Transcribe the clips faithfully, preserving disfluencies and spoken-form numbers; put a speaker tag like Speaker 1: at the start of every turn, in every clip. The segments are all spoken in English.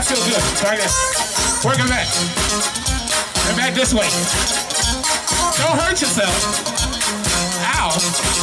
Speaker 1: that feels good. Right there. Working back. And back this way. Don't hurt yourself. Ow.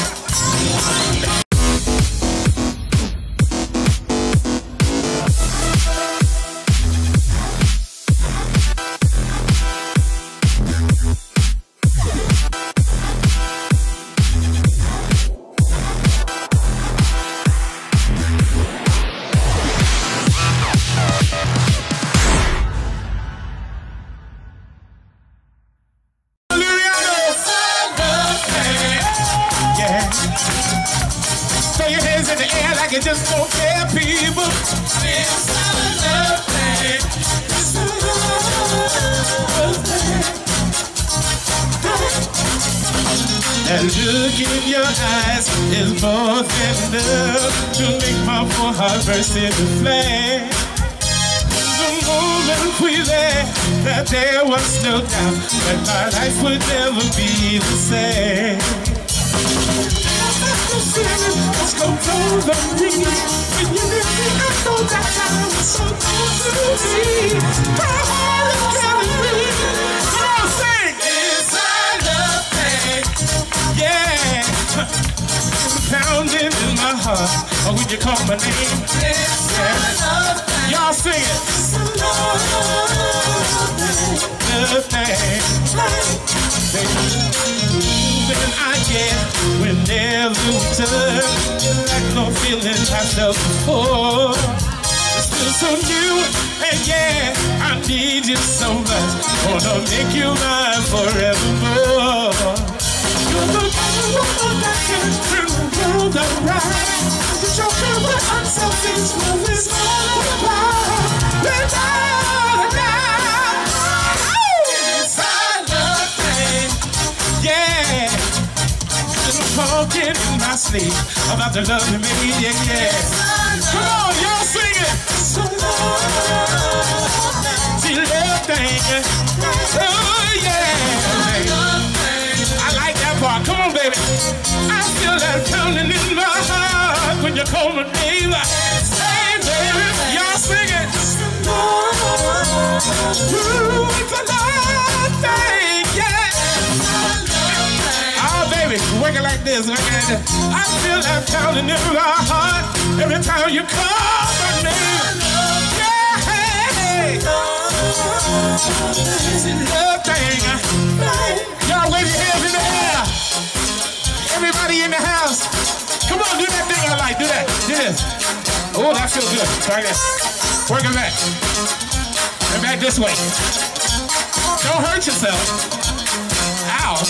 Speaker 2: You just don't care, people. It's a love thing. It's a love thing. That look in your eyes is more than enough to make my poor heart burst into flame. The moment we there, that there was no doubt that my life would never be the same. Let's go through the ring. When you live me, I know that time was so close to me. My heart is telling me. Come on, sing! It's a love thing. Yeah. Pounding in my heart. Or when you call my name. It's yeah. a love thing. Y'all sing it. It's a love thing. Love thing. When I get whenever you touch, like no feeling I felt before. It's still so new, and yeah, I need you so much. Wanna make you mine forevermore. You're the kind of woman that can turn the world around. You show me what unselfish love is all about. Without a doubt, it's a love thing, yeah. Talking in my sleep about the love you made, yeah, yeah. Come on, y'all sing it. So see love thing. Oh, yeah. I like that part. Come on, baby. I feel that pounding in my heart when you call my name. Hey, baby, y'all sing it. Ooh, it's a love thing, yeah. Working like this, like that. I feel that pounding in my heart every time you call my name. Yeah, hey, it's a love thing. Y'all wave your hands in the air. Everybody in the house, come on, do that thing I like. Do that. Do this. Oh, that feels good. Right there. Working back. And back this way. Don't hurt yourself. Ow.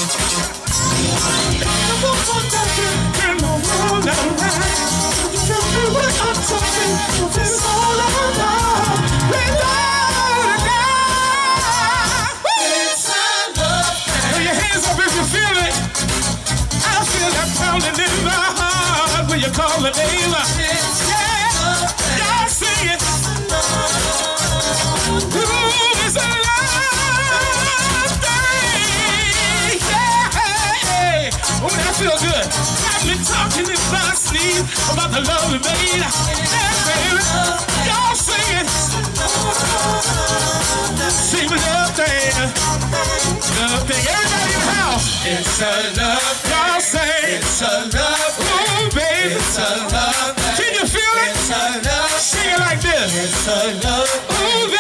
Speaker 2: Turn the world around. You tell me what I'm talking. It's all about. Without a doubt, it's a love thing. Throw your hands up if you feel it. I feel that pounding in my heart when you call the name. Yeah, y'all sing it. Ooh, it's a love thing. Yeah. Oh, that feels good. I've been talking in my sleep about the love we made. Yeah, baby. Y'all sing it. Sing the love thing. Love thing. Everybody in the house. It's a love thing. Y'all say it's a love thing. Oh, baby. It's a love thing. Can you feel it? It's a love thing. Sing it like this. It's a love thing. Oh, baby.